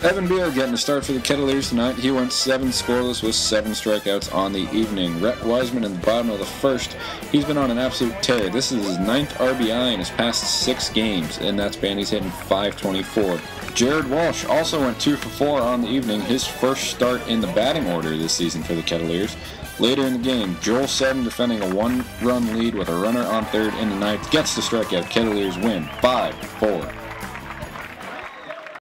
Evan Beal getting a start for the Kettleers tonight. He went 7 scoreless with 7 strikeouts on the evening. Rhett Wiseman in the bottom of the first. He's been on an absolute tear. This is his 9th RBI in his past 6 games. In that span, he's hitting .524. Jared Walsh also went 2 for 4 on the evening. His first start in the batting order this season for the Kettleers. Later in the game, Joel Seddon defending a 1-run lead with a runner on third in the ninth gets the strikeout. Kettleers win 5-4.